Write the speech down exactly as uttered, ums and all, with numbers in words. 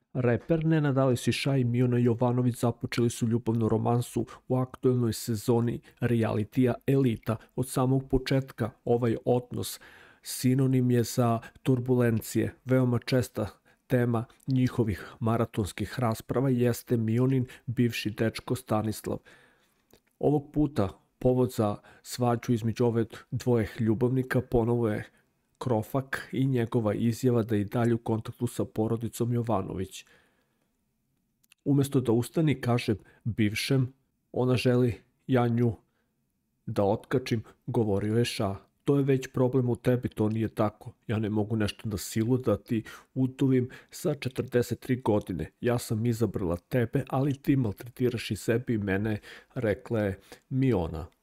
Reper Nenad Alesiša i Miona Jovanović započeli su ljubavnu romansu u aktuelnoj sezoni realitija Elita. Od samog početka ovaj odnos sinonim je za turbulencije. Veoma česta tema njihovih maratonskih rasprava jeste Mionin bivši dečko Stanislav. Ovog puta povod za svađu između ove dvoje ljubavnika ponovo je Krofak i njegova izjava da je i dalje u kontaktu sa porodicom Jovanović. Umesto da ustani, kaže bivšem, ona želi ja nju da otkačim, govorio je Ša. To je već problem u tebi, to nije tako. Ja ne mogu nešto na silu da ti utovim sa četrdeset tri godine. Ja sam izabrala tebe, ali ti maltretiraš i sebi i mene, rekla je Miona.